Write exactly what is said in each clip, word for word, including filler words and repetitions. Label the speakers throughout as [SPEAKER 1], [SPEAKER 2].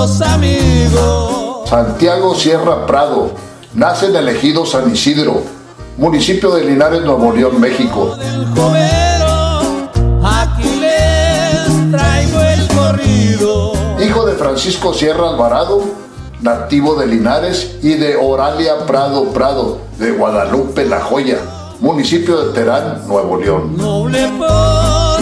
[SPEAKER 1] los amigos.
[SPEAKER 2] Santiago Sierra Prado nace en el ejido San Isidro, municipio de Linares, Nuevo León, México.
[SPEAKER 1] Del Jovero, aquí les traigo el corrido.
[SPEAKER 2] Hijo de Francisco Sierra Alvarado, nativo de Linares, y de Oralia Prado Prado, de Guadalupe La Joya, municipio de Terán, Nuevo León.
[SPEAKER 1] Noble por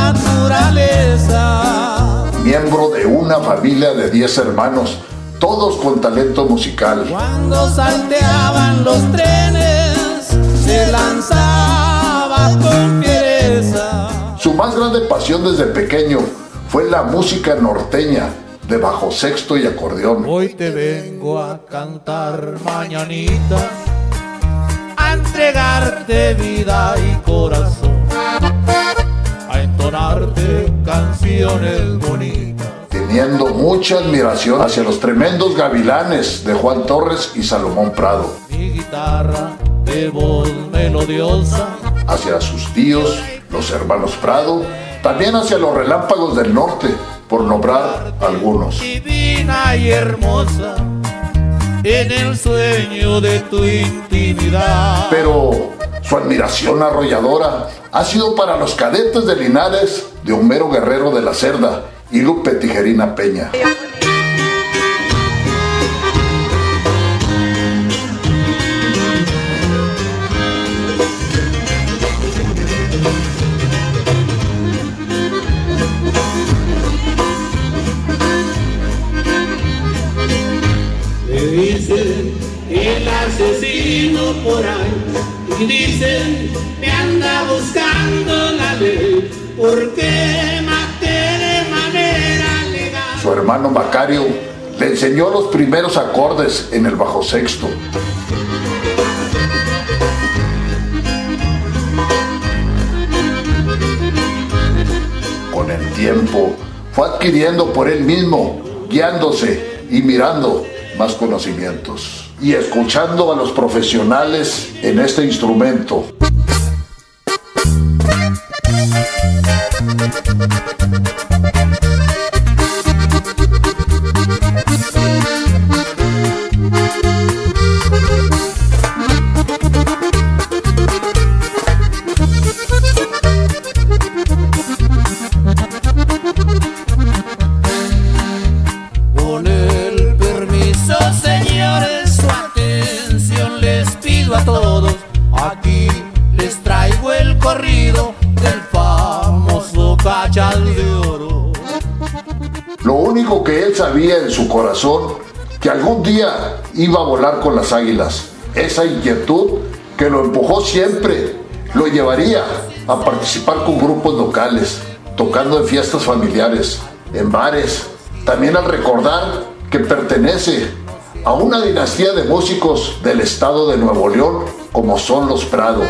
[SPEAKER 1] naturaleza.
[SPEAKER 2] Miembro de una familia de diez hermanos, todos con talento musical.
[SPEAKER 1] Cuando salteaban los trenes, se lanzaba con fiereza.
[SPEAKER 2] Su más grande pasión desde pequeño fue la música norteña, de bajo sexto y acordeón.
[SPEAKER 1] Hoy te vengo a cantar mañanitas, a entregarte vida y corazón, a entonarte canciones bonitas.
[SPEAKER 2] Teniendo mucha admiración hacia los tremendos gavilanes de Juan Torres y Salomón Prado.
[SPEAKER 1] Mi guitarra de voz melodiosa.
[SPEAKER 2] Hacia sus tíos, los hermanos Prado, también hacia los Relámpagos del Norte, por nombrar algunos.
[SPEAKER 1] Divina y hermosa, en el sueño de tu intimidad.
[SPEAKER 2] Pero su admiración arrolladora ha sido para los cadetes de Linares, de Homero Guerrero de la Cerda y Lupe Tijerina Peña.
[SPEAKER 1] Dicen el asesino por ahí, y dicen me anda buscando la ley, porque maté de manera legal.
[SPEAKER 2] Su hermano Macario le enseñó los primeros acordes en el bajo sexto. Con el tiempo fue adquiriendo por él mismo, guiándose y mirando más conocimientos y escuchando a los profesionales en este instrumento.
[SPEAKER 1] A todos, aquí les traigo el corrido del famoso Cachal de Oro.
[SPEAKER 2] Lo único que él sabía en su corazón, que algún día iba a volar con las águilas. Esa inquietud que lo empujó siempre, lo llevaría a participar con grupos locales, tocando en fiestas familiares, en bares. También al recordar que pertenece a una dinastía de músicos del estado de Nuevo León, como son los Prado.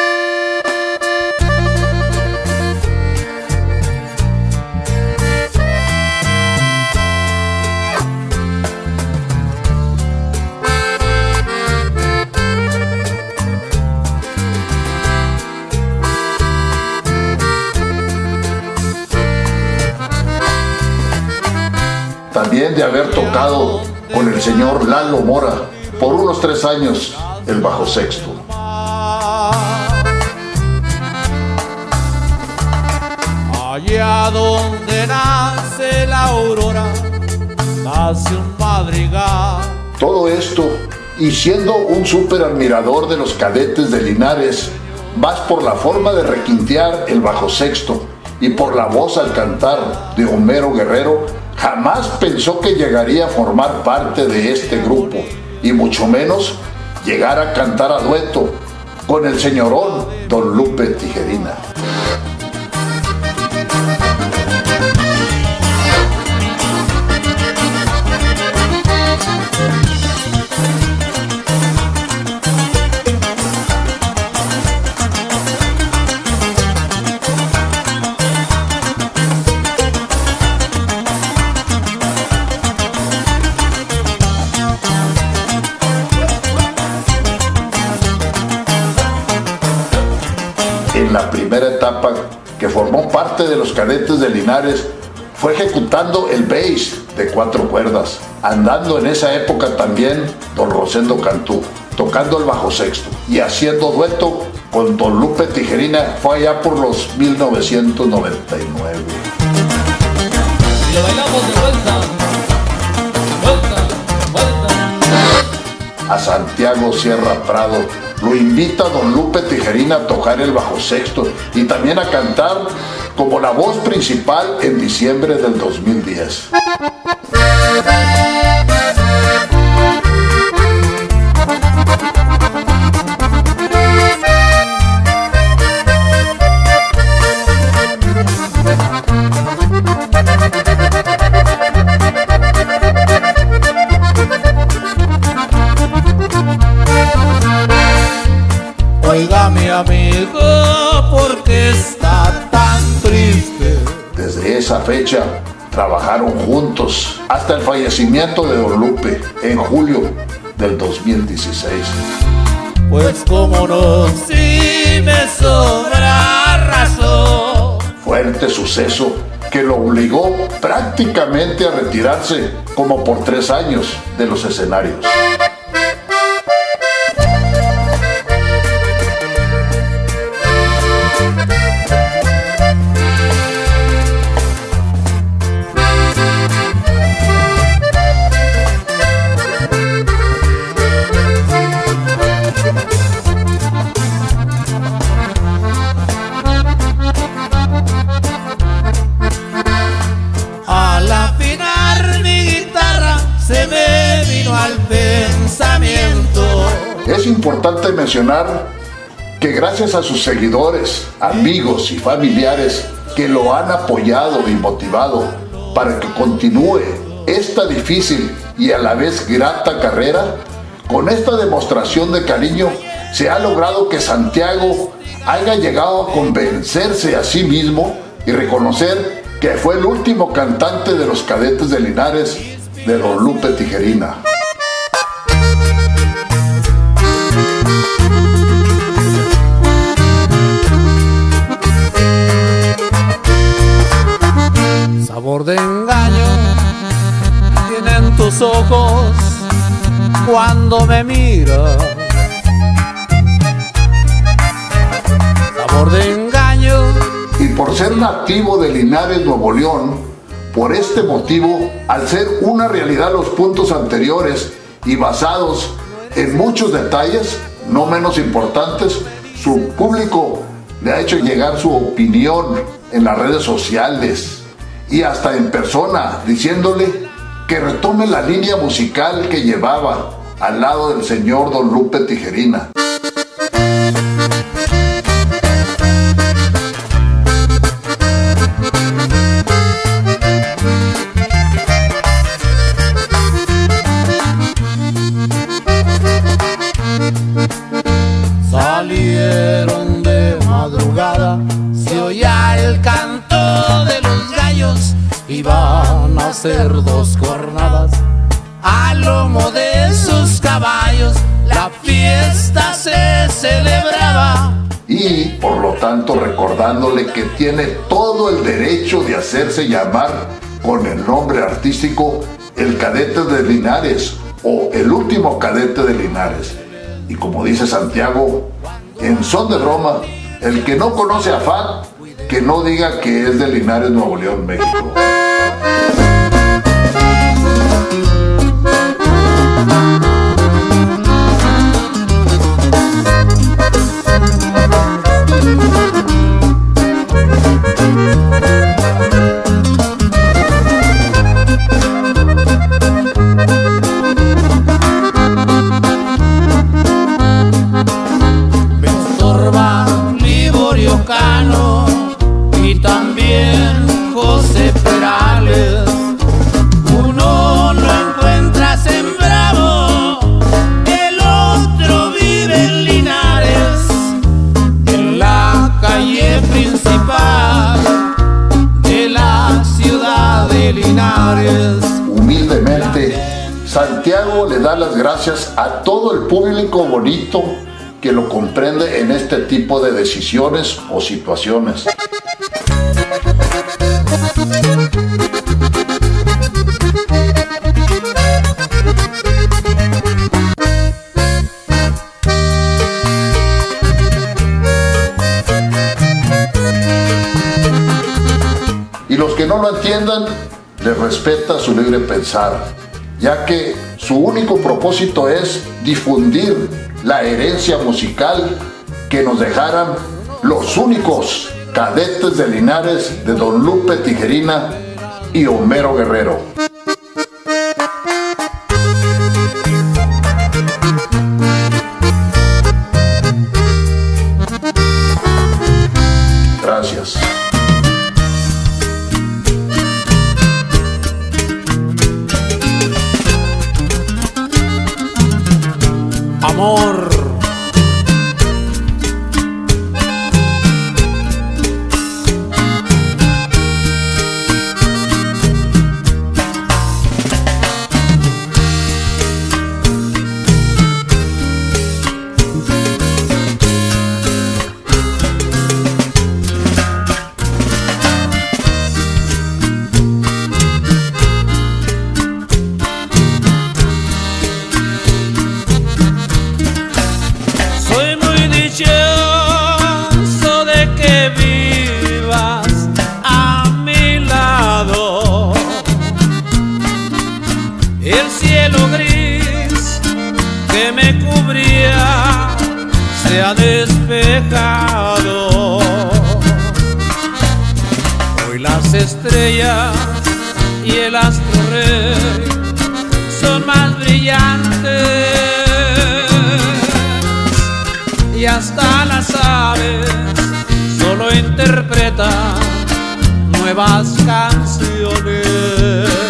[SPEAKER 2] También de haber tocado con el señor Lalo Mora por unos tres años el bajo sexto.
[SPEAKER 1] Allá donde nace la aurora, nace un madrigal.
[SPEAKER 2] Todo esto, y siendo un súper admirador de los cadetes de Linares, más por la forma de requintear el bajo sexto y por la voz al cantar de Homero Guerrero, jamás pensó que llegaría a formar parte de este grupo, y mucho menos llegar a cantar a dueto con el señorón Don Lupe Tijerina. En la primera etapa, que formó parte de los cadetes de Linares, fue ejecutando el bass de cuatro cuerdas, andando en esa época también don Rosendo Cantú, tocando el bajo sexto y haciendo dueto con don Lupe Tijerina. Fue allá por los mil novecientos noventa y nueve.
[SPEAKER 1] Y lo bailamos de vuelta, vuelta, vuelta.
[SPEAKER 2] A Santiago Sierra Prado lo invita don Lupe Tijerina a tocar el bajo sexto y también a cantar como la voz principal en diciembre del dos mil diez.
[SPEAKER 1] Oiga mi amigo, ¿por qué está tan triste?
[SPEAKER 2] Desde esa fecha trabajaron juntos hasta el fallecimiento de don Lupe en julio del dos mil dieciséis.
[SPEAKER 1] Pues como no, si me sobra razón.
[SPEAKER 2] Fuerte suceso que lo obligó prácticamente a retirarse como por tres años de los escenarios. Es importante mencionar que gracias a sus seguidores, amigos y familiares que lo han apoyado y motivado para que continúe esta difícil y a la vez grata carrera, con esta demostración de cariño se ha logrado que Santiago haya llegado a convencerse a sí mismo y reconocer que fue el último cantante de los Cadetes de Linares de don Lupe Tijerina.
[SPEAKER 1] Sabor de engaño tienen tus ojos cuando me miras. Sabor de engaño.
[SPEAKER 2] Y por ser nativo de Linares, Nuevo León, por este motivo, al ser una realidad los puntos anteriores y basados en muchos detalles, no menos importantes, su público le ha hecho llegar su opinión en las redes sociales y hasta en persona, diciéndole que retome la línea musical que llevaba al lado del señor don Lupe Tijerina.
[SPEAKER 1] Salieron de madrugada, se oía el canto de los gallos, iban a hacer dos jornadas a lomo de sus caballos, la fiesta se celebraba.
[SPEAKER 2] Y por lo tanto recordándole que tiene todo el derecho de hacerse llamar con el nombre artístico el Cadete de Linares o el último Cadete de Linares. Y como dice Santiago, en son de broma, el que no conoce a Fat, que no diga que es de Linares, Nuevo León, México.
[SPEAKER 1] Cano y también José Perales. Uno lo encuentras en Bravo, el otro vive en Linares, en la calle principal de la ciudad de Linares.
[SPEAKER 2] Humildemente, Santiago le da las gracias a todo el público bonito que lo comprende en este tipo de decisiones o situaciones. y los que no lo entiendan, les respeta su libre pensar, ya que su único propósito es difundir la herencia musical que nos dejaran los únicos cadetes de Linares de Don Lupe Tijerina y Homero Guerrero. Gracias.
[SPEAKER 1] Amor. Dichoso de que vivas a mi lado. El cielo gris que me cubría se ha despejado. Hoy las estrellas y el astro rey son más brillantes, y hasta las aves solo interpretan nuevas canciones.